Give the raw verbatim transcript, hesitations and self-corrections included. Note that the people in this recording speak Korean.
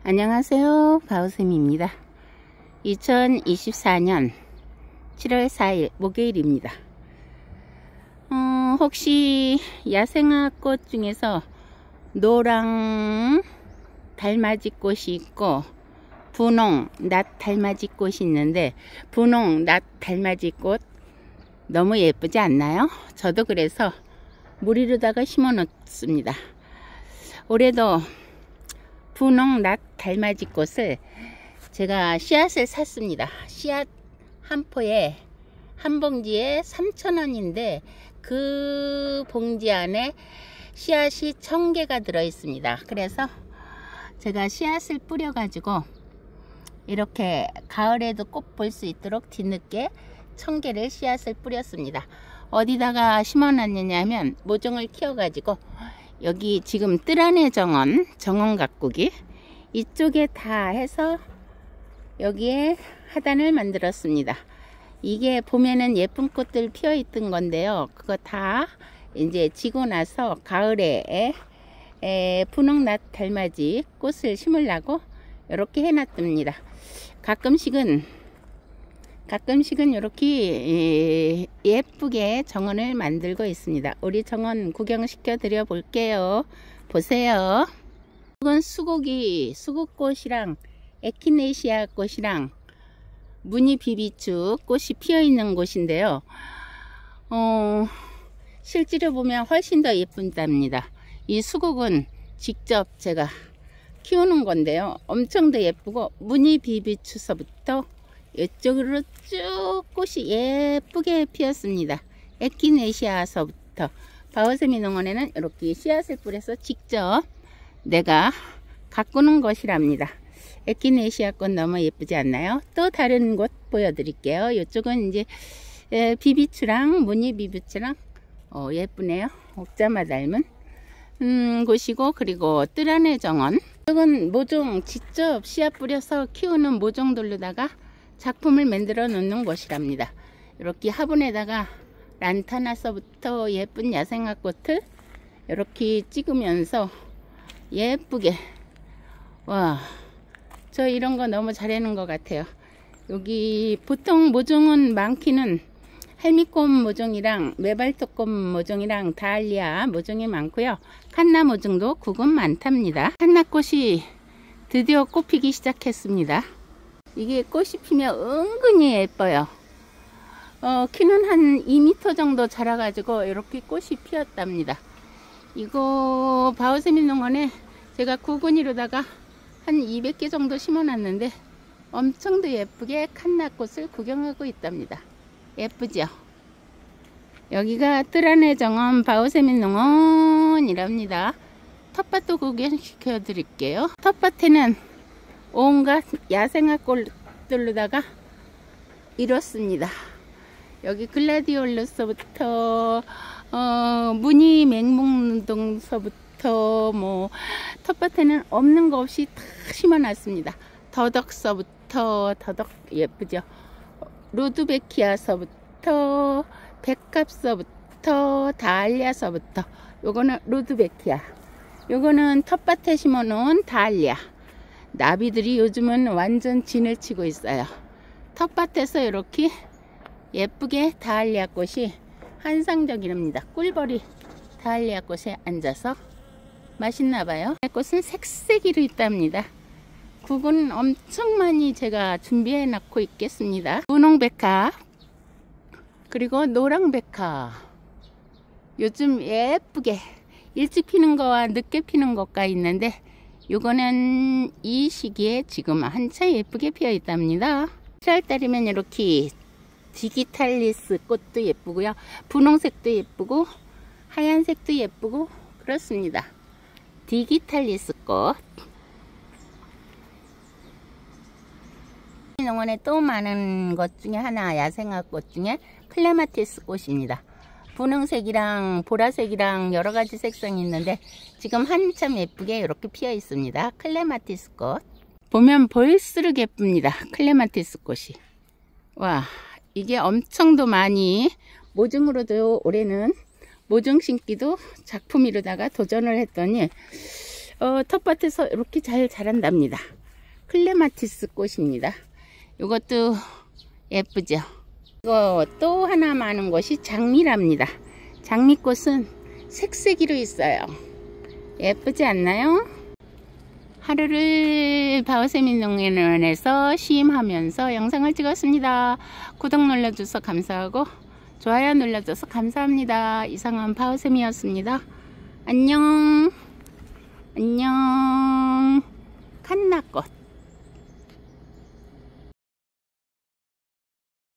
안녕하세요, 바우쌤입니다. 이천이십사 년 칠월 사일 목요일입니다. 어, 혹시 야생화꽃 중에서 노랑 달맞이꽃이 있고 분홍 낫 달맞이꽃이 있는데, 분홍 낫 달맞이꽃 너무 예쁘지 않나요? 저도 그래서 무리로다가 심어 놓습니다. 올해도 분홍 낫 달맞이꽃을 제가 씨앗을 샀습니다. 씨앗 한 포에 한 봉지에 삼천 원인데 그 봉지 안에 씨앗이 천 개가 들어 있습니다. 그래서 제가 씨앗을 뿌려 가지고 이렇게 가을에도 꽃 볼 수 있도록 뒤늦게 천 개를 씨앗을 뿌렸습니다. 어디다가 심어 놨느냐 하면 모종을 키워 가지고 여기 지금 뜰안의 정원, 정원 가꾸기 이쪽에 다 해서 여기에 하단을 만들었습니다. 이게 봄에는 예쁜 꽃들 피어 있던 건데요, 그거 다 이제 지고 나서 가을에 에, 분홍 낫 달맞이 꽃을 심으려고 이렇게 해놨답니다. 가끔씩은 가끔씩은 이렇게 예쁘게 정원을 만들고 있습니다. 우리 정원 구경시켜 드려 볼게요. 보세요. 이건 수국이 수국꽃이랑 에키네시아 꽃이랑 무늬 비비추 꽃이 피어 있는 곳인데요. 어, 실제로 보면 훨씬 더 예쁜답니다. 이 수국은 직접 제가 키우는 건데요, 엄청 더 예쁘고 무늬 비비추서부터 이쪽으로 쭉 꽃이 예쁘게 피었습니다. 에키네시아서부터 바우쌤이 농원에는 이렇게 씨앗을 뿌려서 직접 내가 가꾸는 것이랍니다. 에키네시아 꽃 너무 예쁘지 않나요? 또 다른 곳 보여드릴게요. 이쪽은 이제 비비추랑 무늬 비비추랑 어, 예쁘네요. 옥자마 닮은 음, 곳이고, 그리고 뜰안의 정원, 이건 모종 직접 씨앗 뿌려서 키우는 모종들로다가 작품을 만들어 놓는 곳이랍니다. 이렇게 화분에다가 란타나서부터 예쁜 야생화꽃을 이렇게 찍으면서 예쁘게, 와, 저 이런 거 너무 잘해놓은 것 같아요. 여기 보통 모종은 많기는 할미꽃 모종이랑 메발토꽃 모종이랑 다알리아 모종이 많고요, 칸나 모종도 국은 많답니다. 칸나꽃이 드디어 꽃 피기 시작했습니다. 이게 꽃이 피면 은근히 예뻐요. 어, 키는 한 이 미터 정도 자라가지고 이렇게 꽃이 피었답니다. 이거 바우쌤이 농원에 제가 구근이로다가 한 이백 개 정도 심어 놨는데 엄청 더 예쁘게 칸나꽃을 구경하고 있답니다. 예쁘죠? 여기가 뜰안의 정원 바우쌤이 농원이랍니다. 텃밭도 구경시켜 드릴게요. 텃밭에는 온갖 야생화 꽃들로다가 이렇습니다. 여기 글라디올루서부터 어, 무늬 맹목동서부터 뭐 텃밭에는 없는 거 없이 다 심어놨습니다. 더덕서부터, 더덕 예쁘죠? 루드베키아서부터 백합서부터 다알리아서부터, 요거는 루드베키아, 요거는 텃밭에 심어놓은 다알리아. 나비들이 요즘은 완전 진을 치고 있어요. 텃밭에서 이렇게 예쁘게 다알리아 꽃이 환상적이랍니다. 꿀벌이 다알리아 꽃에 앉아서 맛있나봐요. 꽃은 색색이로 있답니다. 국은 엄청 많이 제가 준비해 놓고 있겠습니다. 분홍백합, 그리고 노랑백합, 요즘 예쁘게 일찍 피는 거와 늦게 피는 것가 있는데, 요거는 이 시기에 지금 한참 예쁘게 피어 있답니다. 칠월달이면 이렇게 디기탈리스 꽃도 예쁘고요, 분홍색도 예쁘고 하얀색도 예쁘고 그렇습니다. 디기탈리스 꽃. 농원에 또 많은 것 중에 하나, 야생화 꽃 중에 클레마티스 꽃입니다. 분홍색이랑 보라색이랑 여러가지 색상이 있는데 지금 한참 예쁘게 이렇게 피어 있습니다. 클레마티스 꽃. 보면 볼수록 예쁩니다. 클레마티스 꽃이. 와, 이게 엄청 더 많이 모종으로도 올해는 모종 심기도 작품이로다가 도전을 했더니 어, 텃밭에서 이렇게 잘 자란답니다. 클레마티스 꽃입니다. 이것도 예쁘죠. 이거 또 하나 많은 것이 장미랍니다. 장미꽃은 색색이로 있어요. 예쁘지 않나요? 하루를 바오세미농園에서 시임하면서 영상을 찍었습니다. 구독 눌러줘서 감사하고 좋아요 눌러줘서 감사합니다. 이상한 바오세미였습니다. 안녕. 안녕. 칸나꽃.